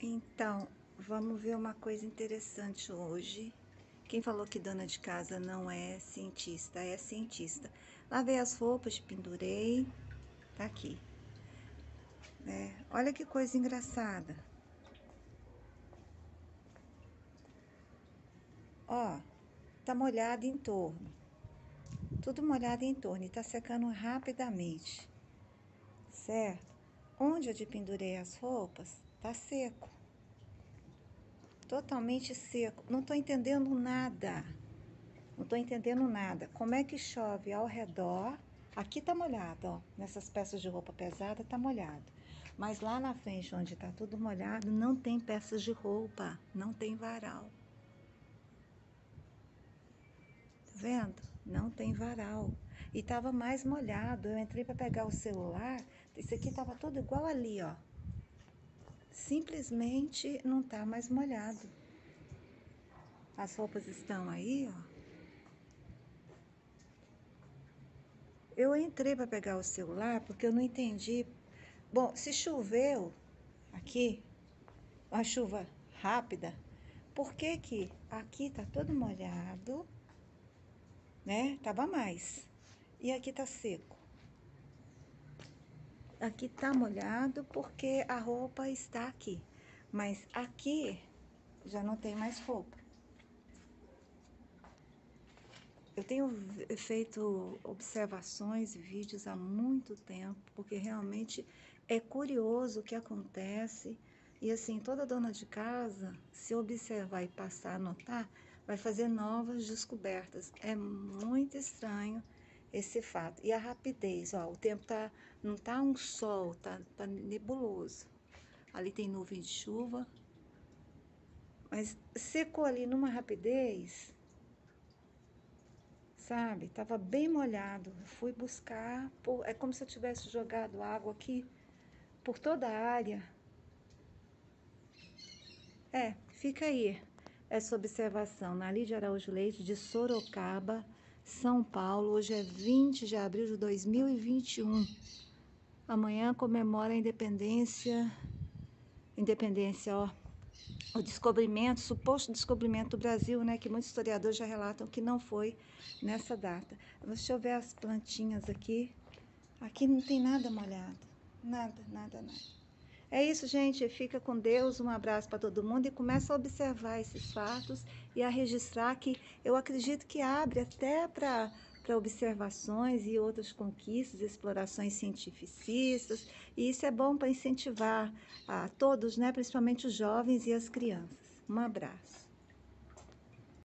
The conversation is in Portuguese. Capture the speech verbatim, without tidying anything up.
Então, vamos ver uma coisa interessante hoje. Quem falou que dona de casa não é cientista, é cientista. Lavei as roupas, pendurei, tá aqui. É, olha que coisa engraçada. Ó, tá molhado em torno. Tudo molhado em torno e tá secando rapidamente, certo? Onde eu pendurei as roupas, tá seco. Totalmente seco. Não tô entendendo nada. Não tô entendendo nada. Como é que chove ao redor? Aqui tá molhado, ó. Nessas peças de roupa pesada tá molhado. Mas lá na frente, onde tá tudo molhado, não tem peças de roupa. Não tem varal. Tá vendo? Não tem varal. E tava mais molhado. Eu entrei para pegar o celular. Isso aqui tava tudo igual ali, ó. Simplesmente não tá mais molhado. As roupas estão aí, ó. Eu entrei para pegar o celular porque eu não entendi. Bom, se choveu aqui, uma chuva rápida, por que que aqui tá todo molhado, né? Tava mais. E aqui tá seco. Aqui tá molhado porque a roupa está aqui. Mas aqui já não tem mais roupa. Eu tenho feito observações e vídeos há muito tempo, porque realmente é curioso o que acontece. E assim, toda dona de casa, se observar e passar a notar, vai fazer novas descobertas. É muito estranho esse fato. E a rapidez, ó, o tempo tá, não tá um sol, tá, tá nebuloso. Ali tem nuvem de chuva, mas secou ali numa rapidez, sabe? Tava bem molhado. Fui buscar, por, é como se eu tivesse jogado água aqui por toda a área. É, fica aí essa observação. Na Lídia Araújo Leite, de Sorocaba, São Paulo. Hoje é vinte de abril de dois mil e vinte e um. Amanhã comemora a independência. Independência, ó. O descobrimento, suposto descobrimento do Brasil, né? Que muitos historiadores já relatam que não foi nessa data. Deixa eu ver as plantinhas aqui. Aqui não tem nada molhado. Nada, nada, nada. É isso, gente. Fica com Deus. Um abraço para todo mundo e começa a observar esses fatos e a registrar que eu acredito que abre até para para observações e outras conquistas, explorações cientificistas. E isso é bom para incentivar a todos, né, principalmente os jovens e as crianças. Um abraço.